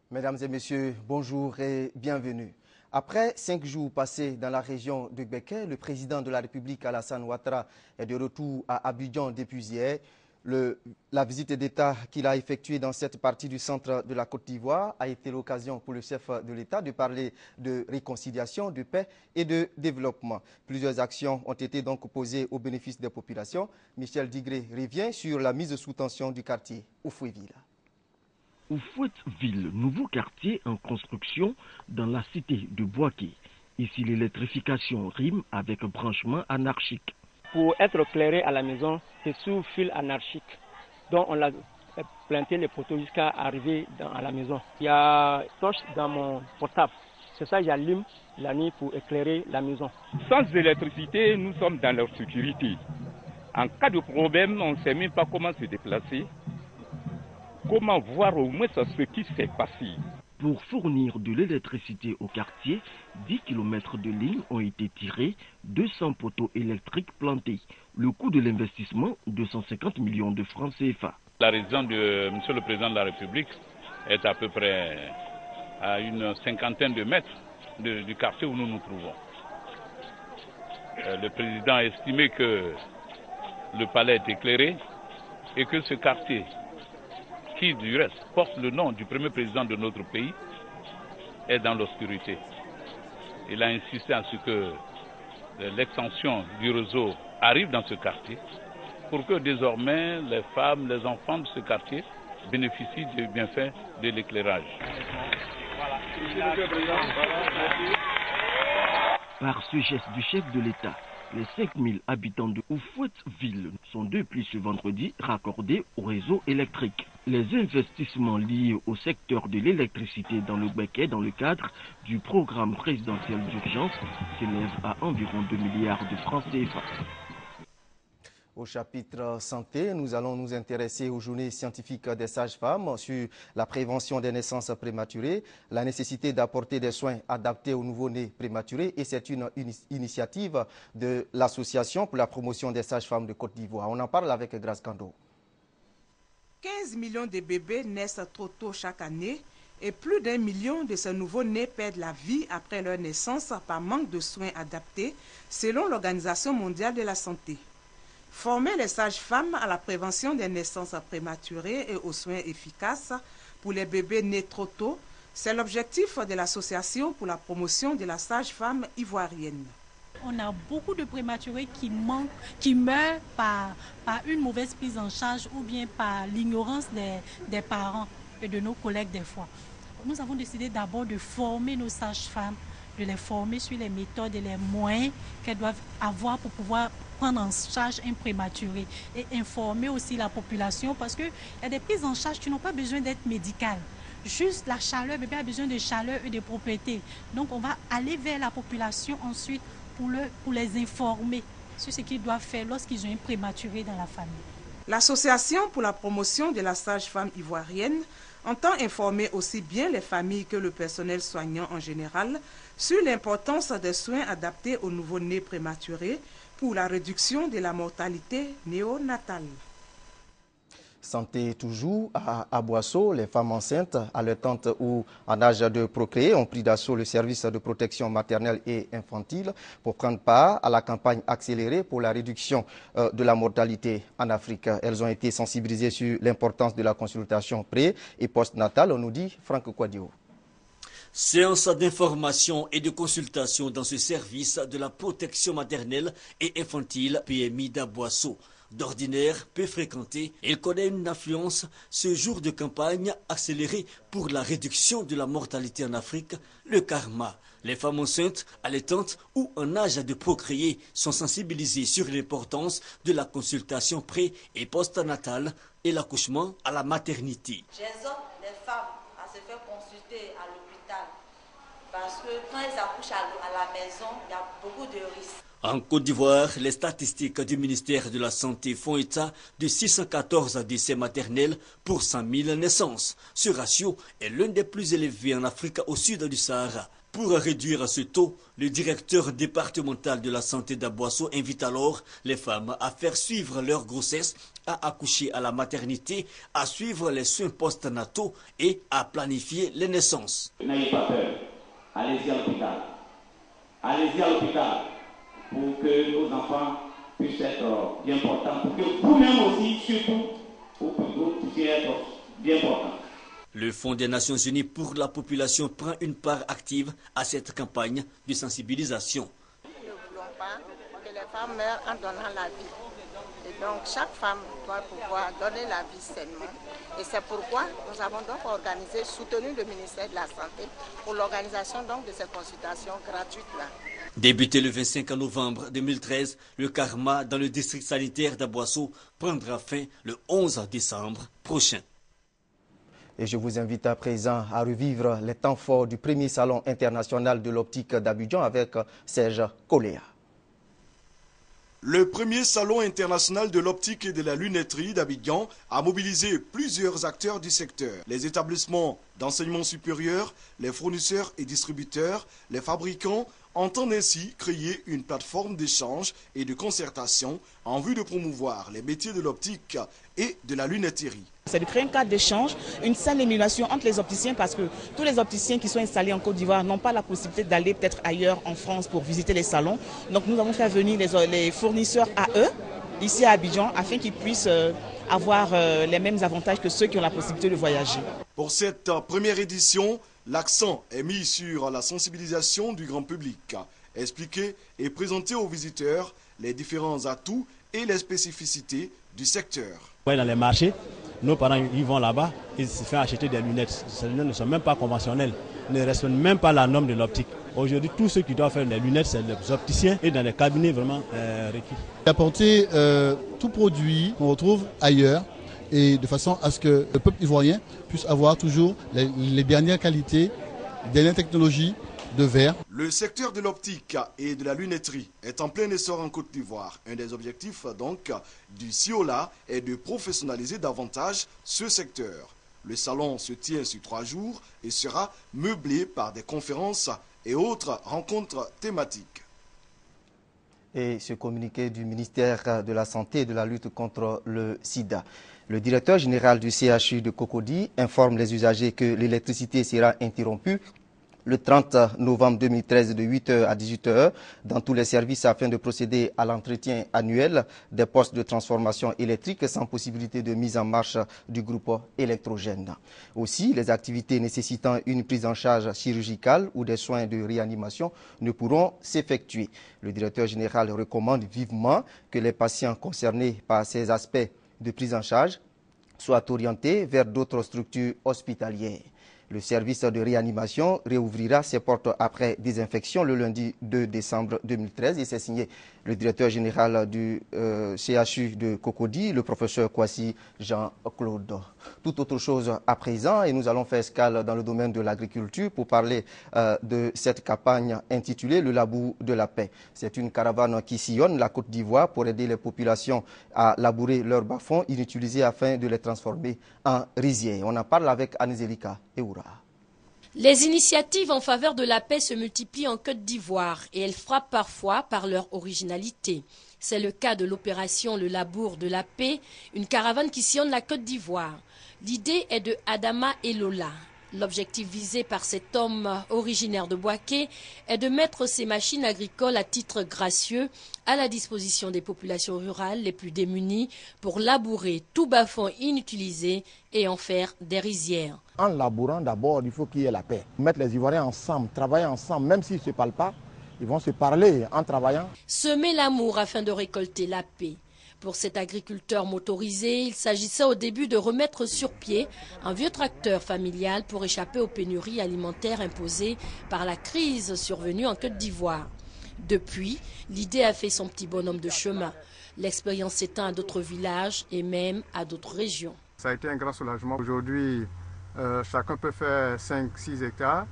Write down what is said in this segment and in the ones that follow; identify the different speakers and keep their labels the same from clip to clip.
Speaker 1: Mesdames et messieurs, bonjour et bienvenue. Après 5 jours passés dans la région de Békay, le président de la République Alassane Ouattara est de retour à Abidjan depuis hier. La visite d'État qu'il a effectuée dans cette partie du centre de la Côte d'Ivoire a été l'occasion pour le chef de l'État de parler de réconciliation, de paix et de développement. Plusieurs actions ont été donc posées au bénéfice des populations. Michel Digré revient sur la mise sous tension du quartier Oufouéville.
Speaker 2: Oufouéville, nouveau quartier en construction dans la cité de Boaké. Ici, l'électrification rime avec branchement anarchique.
Speaker 3: Pour être éclairé à la maison, c'est sous fil anarchique. Donc on a planté les poteaux jusqu'à arriver à la maison. Il y a une torche dans mon portable. C'est ça que j'allume la nuit pour éclairer la maison.
Speaker 4: Sans électricité, nous sommes dans leur sécurité. En cas de problème, on ne sait même pas comment se déplacer. Comment voir au moins ce qui s'est passé.
Speaker 2: Pour fournir de l'électricité au quartier, 10 km de lignes ont été tirés, 200 poteaux électriques plantés. Le coût de l'investissement, 250 millions de francs CFA.
Speaker 5: La résidence de M. le Président de la République est à peu près à une cinquantaine de mètres du quartier où nous nous trouvons. Le Président a estimé que le palais est éclairé et que ce quartier, qui du reste porte le nom du premier président de notre pays, est dans l'obscurité. Il a insisté à ce que l'extension du réseau arrive dans ce quartier pour que désormais les femmes, les enfants de ce quartier bénéficient des bienfaits de l'éclairage.
Speaker 2: Par ce geste du chef de l'État, les 5000 habitants de Oufouéville sont depuis ce vendredi raccordés au réseau électrique. Les investissements liés au secteur de l'électricité dans le Békay dans le cadre du programme présidentiel d'urgence s'élèvent à environ 2 milliards de francs CFA.
Speaker 1: Au chapitre santé, nous allons nous intéresser aux journées scientifiques des sages-femmes sur la prévention des naissances prématurées, la nécessité d'apporter des soins adaptés aux nouveau-nés prématurés, et c'est une initiative de l'Association pour la promotion des sages-femmes de Côte d'Ivoire. On en parle avec Grace Kando.
Speaker 6: 15 millions de bébés naissent trop tôt chaque année et plus d'1 million de ces nouveaux-nés perdent la vie après leur naissance par manque de soins adaptés, selon l'Organisation mondiale de la santé. Former les sages-femmes à la prévention des naissances prématurées et aux soins efficaces pour les bébés nés trop tôt, c'est l'objectif de l'Association pour la promotion de la sage-femme ivoirienne.
Speaker 7: On a beaucoup de prématurés qui meurent par une mauvaise prise en charge ou bien par l'ignorance des parents et de nos collègues des fois. Nous avons décidé d'abord de former nos sages-femmes, de les former sur les méthodes et les moyens qu'elles doivent avoir pour pouvoir prendre en charge un prématuré et informer aussi la population parce qu'il y a des prises en charge qui n'ont pas besoin d'être médicales. Juste la chaleur, le bébé a besoin de chaleur et de propreté. Donc on va aller vers la population ensuite pour les informer sur ce qu'ils doivent faire lorsqu'ils ont un prématuré dans la famille.
Speaker 6: L'Association pour la promotion de la sage-femme ivoirienne entend informer aussi bien les familles que le personnel soignant en général sur l'importance des soins adaptés aux nouveau-nés prématurés pour la réduction de la mortalité néonatale.
Speaker 1: Santé toujours à Boisseau, les femmes enceintes, allaitantes ou en âge de procréer ont pris d'assaut le service de protection maternelle et infantile pour prendre part à la campagne accélérée pour la réduction de la mortalité en Afrique. Elles ont été sensibilisées sur l'importance de la consultation pré- et post-natale, on nous dit Franck Kouadio.
Speaker 8: Séance d'information et de consultation dans ce service de la protection maternelle et infantile PMI d'Aboisseau. D'ordinaire, peu fréquenté, il connaît une affluence ce jour de campagne accélérée pour la réduction de la mortalité en Afrique, le karma. Les femmes enceintes, allaitantes ou en âge de procréer sont sensibilisées sur l'importance de la consultation pré- et post-natale et l'accouchement à la maternité.
Speaker 9: J'exhorte les femmes à se faire consulter à l'hôpital parce que quand elles accouchent à la maison, il y a beaucoup de risques.
Speaker 8: En Côte d'Ivoire, les statistiques du ministère de la Santé font état de 614 décès maternels pour 100 000 naissances. Ce ratio est l'un des plus élevés en Afrique au sud du Sahara. Pour réduire ce taux, le directeur départemental de la santé d'Abouasso invite alors les femmes à faire suivre leur grossesse, à accoucher à la maternité, à suivre les soins postnataux et à planifier les naissances.
Speaker 10: N'ayez pas peur, allez-y à l'hôpital. Allez-y à l'hôpital pour que nos enfants puissent être bien portants, pour que vous-même aussi, surtout, vous puissiez être bien portants.
Speaker 8: Le Fonds des Nations Unies pour la population prend une part active à cette campagne de sensibilisation.
Speaker 11: Nous ne voulons pas que les femmes meurent en donnant la vie. Et donc chaque femme doit pouvoir donner la vie sainement. Et c'est pourquoi nous avons donc organisé, soutenu le ministère de la Santé pour l'organisation donc de ces consultations gratuites-là.
Speaker 8: Débuté le 25 novembre 2013, le karma dans le district sanitaire d'Abouasso prendra fin le 11 décembre prochain.
Speaker 1: Et je vous invite à présent à revivre les temps forts du premier salon international de l'optique d'Abidjan avec Serge Koléa.
Speaker 12: Le premier salon international de l'optique et de la lunetterie d'Abidjan a mobilisé plusieurs acteurs du secteur. Les établissements d'enseignement supérieur, les fournisseurs et distributeurs, les fabricants entendent ainsi créer une plateforme d'échange et de concertation en vue de promouvoir les métiers de l'optique et de la lunetterie.
Speaker 13: C'est de créer un cadre d'échange, une saine émulation entre les opticiens parce que tous les opticiens qui sont installés en Côte d'Ivoire n'ont pas la possibilité d'aller peut-être ailleurs en France pour visiter les salons. Donc nous avons fait venir les fournisseurs à eux, ici à Abidjan, afin qu'ils puissent avoir les mêmes avantages que ceux qui ont la possibilité de voyager.
Speaker 12: Pour cette première édition, l'accent est mis sur la sensibilisation du grand public, expliquer et présenter aux visiteurs les différents atouts et les spécificités du secteur.
Speaker 14: Dans les marchés, nos parents ils vont là-bas, ils se font acheter des lunettes. Ces lunettes ne sont même pas conventionnelles, ne respectent même pas la norme de l'optique. Aujourd'hui, tous ceux qui doivent faire les lunettes, c'est les opticiens et dans les cabinets vraiment requis.
Speaker 15: Apporter tout produit qu'on retrouve ailleurs et de façon à ce que le peuple ivoirien puisse avoir toujours les dernières qualités, les dernières technologies de verre.
Speaker 12: Le secteur de l'optique et de la lunetterie est en plein essor en Côte d'Ivoire. Un des objectifs donc du CIOLA est de professionnaliser davantage ce secteur. Le salon se tient sur 3 jours et sera meublé par des conférences et autres rencontres thématiques.
Speaker 1: Et ce communiqué du ministère de la Santé et de la lutte contre le sida. Le directeur général du CHU de Cocody informe les usagers que l'électricité sera interrompue le 30 novembre 2013 de 8h à 18h dans tous les services afin de procéder à l'entretien annuel des postes de transformation électrique sans possibilité de mise en marche du groupe électrogène. Aussi, les activités nécessitant une prise en charge chirurgicale ou des soins de réanimation ne pourront s'effectuer. Le directeur général recommande vivement que les patients concernés par ces aspects de prise en charge soient orientés vers d'autres structures hospitalières. Le service de réanimation réouvrira ses portes après désinfection le lundi 2 décembre 2013 et c'est signé le directeur général du CHU de Cocody, le professeur Kwasi Jean-Claude. Tout autre chose à présent et nous allons faire escale dans le domaine de l'agriculture pour parler de cette campagne intitulée Le Labour de la paix. C'est une caravane qui sillonne la Côte d'Ivoire pour aider les populations à labourer leurs bas-fonds inutilisés afin de les transformer en rizières. On en parle avec Anne-Zélika Eoura.
Speaker 16: Les initiatives en faveur de la paix se multiplient en Côte d'Ivoire et elles frappent parfois par leur originalité. C'est le cas de l'opération Le Labour de la paix, une caravane qui sillonne la Côte d'Ivoire. L'idée est de Adama Elola. L'objectif visé par cet homme originaire de Boaké est de mettre ces machines agricoles à titre gracieux à la disposition des populations rurales les plus démunies pour labourer tout bas-fond inutilisé et en faire des rizières.
Speaker 17: En labourant d'abord, il faut qu'il y ait la paix. Mettre les Ivoiriens ensemble, travailler ensemble, même s'ils ne se parlent pas, ils vont se parler en travaillant.
Speaker 16: Semer l'amour afin de récolter la paix. Pour cet agriculteur motorisé, il s'agissait au début de remettre sur pied un vieux tracteur familial pour échapper aux pénuries alimentaires imposées par la crise survenue en Côte d'Ivoire. Depuis, l'idée a fait son petit bonhomme de chemin. L'expérience s'étend à d'autres villages et même à d'autres régions.
Speaker 18: Ça a été un grand soulagement. Aujourd'hui, chacun peut faire 5-6 hectares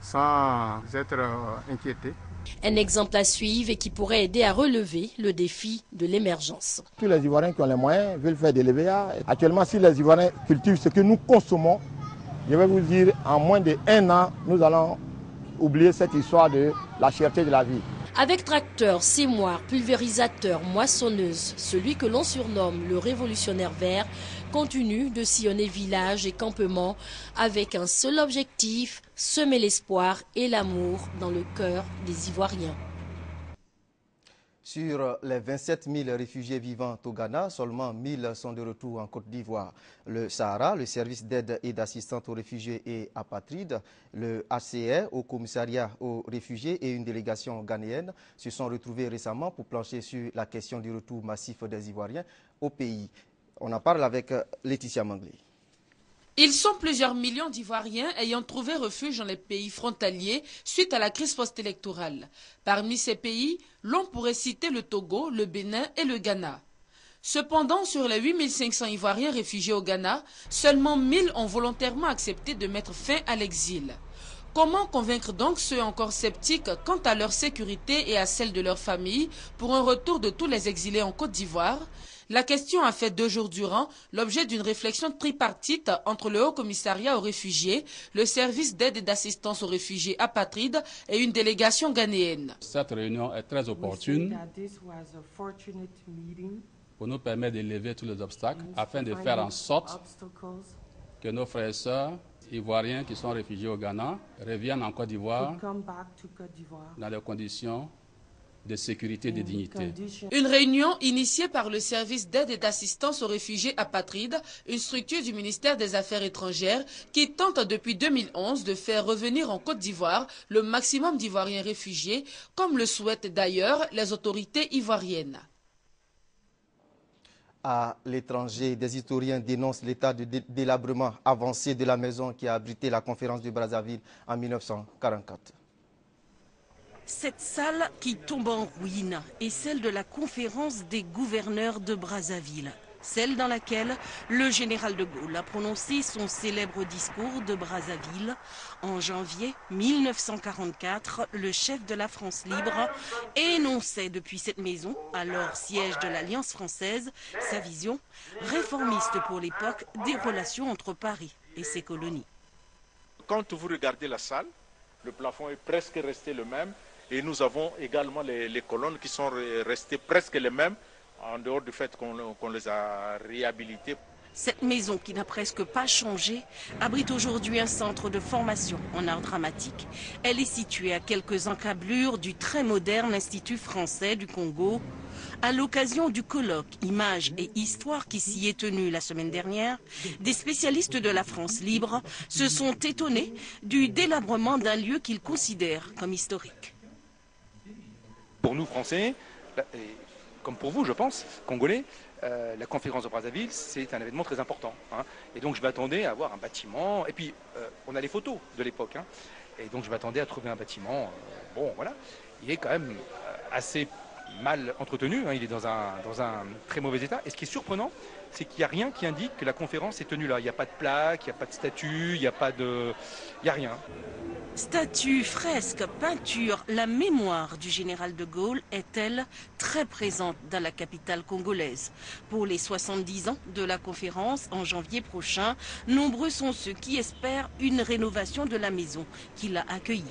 Speaker 18: sans être inquiété.
Speaker 16: Un exemple à suivre et qui pourrait aider à relever le défi de l'émergence.
Speaker 17: Tous les Ivoiriens qui ont les moyens veulent faire des l'EVA. Actuellement, si les Ivoiriens cultivent ce que nous consommons, je vais vous dire, en moins d'1 an, nous allons oublier cette histoire de la cherté de la vie.
Speaker 16: Avec tracteur, sémoir, pulvérisateur, moissonneuse, celui que l'on surnomme le révolutionnaire vert continue de sillonner villages et campements avec un seul objectif, semer l'espoir et l'amour dans le cœur des Ivoiriens.
Speaker 1: Sur les 27 000 réfugiés vivant au Ghana, seulement 1 000 sont de retour en Côte d'Ivoire. Le Sahara, le service d'aide et d'assistance aux réfugiés et apatrides, le HCR, au commissariat aux réfugiés et une délégation ghanéenne se sont retrouvés récemment pour plancher sur la question du retour massif des Ivoiriens au pays. On en parle avec Laetitia Manglé.
Speaker 19: Ils sont plusieurs millions d'Ivoiriens ayant trouvé refuge dans les pays frontaliers suite à la crise post-électorale. Parmi ces pays, l'on pourrait citer le Togo, le Bénin et le Ghana. Cependant, sur les 8500 Ivoiriens réfugiés au Ghana, seulement 1000 ont volontairement accepté de mettre fin à l'exil. Comment convaincre donc ceux encore sceptiques quant à leur sécurité et à celle de leur famille pour un retour de tous les exilés en Côte d'Ivoire ? La question a fait 2 jours durant l'objet d'une réflexion tripartite entre le Haut Commissariat aux réfugiés, le service d'aide et d'assistance aux réfugiés apatrides et une délégation ghanéenne.
Speaker 20: Cette réunion est très opportune pour nous permettre de lever tous les obstacles afin de faire en sorte que nos frères et sœurs ivoiriens qui sont réfugiés au Ghana reviennent en Côte d'Ivoire dans des conditions de sécurité et de dignité.
Speaker 19: Une réunion initiée par le service d'aide et d'assistance aux réfugiés apatrides, une structure du ministère des Affaires étrangères qui tente depuis 2011 de faire revenir en Côte d'Ivoire le maximum d'Ivoiriens réfugiés, comme le souhaitent d'ailleurs les autorités ivoiriennes.
Speaker 1: À l'étranger, des historiens dénoncent l'état de délabrement avancé de la maison qui a abrité la conférence de Brazzaville en 1944.
Speaker 21: Cette salle qui tombe en ruine est celle de la conférence des gouverneurs de Brazzaville. Celle dans laquelle le général de Gaulle a prononcé son célèbre discours de Brazzaville. En janvier 1944, le chef de la France libre énonçait depuis cette maison, alors siège de l'Alliance française, sa vision réformiste pour l'époque des relations entre Paris et ses colonies.
Speaker 22: Quand vous regardez la salle, le plafond est presque resté le même. Et nous avons également les colonnes qui sont restées presque les mêmes, en dehors du fait qu'on les a réhabilitées.
Speaker 21: Cette maison, qui n'a presque pas changé, abrite aujourd'hui un centre de formation en art dramatique. Elle est située à quelques encablures du très moderne Institut français du Congo. À l'occasion du colloque Images et Histoire qui s'y est tenu la semaine dernière, des spécialistes de la France libre se sont étonnés du délabrement d'un lieu qu'ils considèrent comme historique.
Speaker 23: Pour nous, Français, comme pour vous, je pense, Congolais, la conférence de Brazzaville, c'est un événement très important. Hein. Et donc, je m'attendais à voir un bâtiment. Et puis, on a les photos de l'époque. Hein. Et donc, je m'attendais à trouver un bâtiment. Bon, voilà. Il est quand même assez mal entretenu. Hein. Il est dans un très mauvais état. Et ce qui est surprenant, c'est qu'il n'y a rien qui indique que la conférence est tenue là. Il n'y a pas de plaque, il n'y a pas de statue, il n'y a rien.
Speaker 21: Statues, fresques, peintures, la mémoire du général de Gaulle est-elle très présente dans la capitale congolaise. Pour les 70 ans de la conférence en janvier prochain, nombreux sont ceux qui espèrent une rénovation de la maison qui l'a accueilli.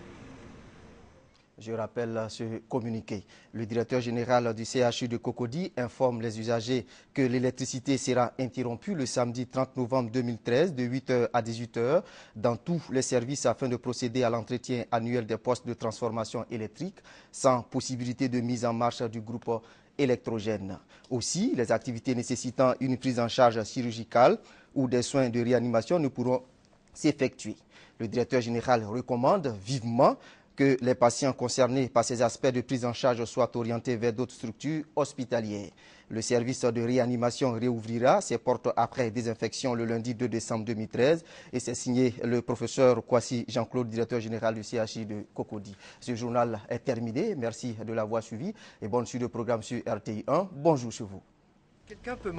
Speaker 1: Je rappelle ce communiqué. Le directeur général du CHU de Cocody informe les usagers que l'électricité sera interrompue le samedi 30 novembre 2013 de 8h à 18h dans tous les services afin de procéder à l'entretien annuel des postes de transformation électrique sans possibilité de mise en marche du groupe électrogène. Aussi, les activités nécessitant une prise en charge chirurgicale ou des soins de réanimation ne pourront s'effectuer. Le directeur général recommande vivement que les patients concernés par ces aspects de prise en charge soient orientés vers d'autres structures hospitalières. Le service de réanimation réouvrira ses portes après désinfection le lundi 2 décembre 2013 et c'est signé le professeur Kwasi Jean-Claude, directeur général du CHU de Cocody. Ce journal est terminé. Merci de l'avoir suivi et bonne suite de programme sur RTI 1. Bonjour sur vous.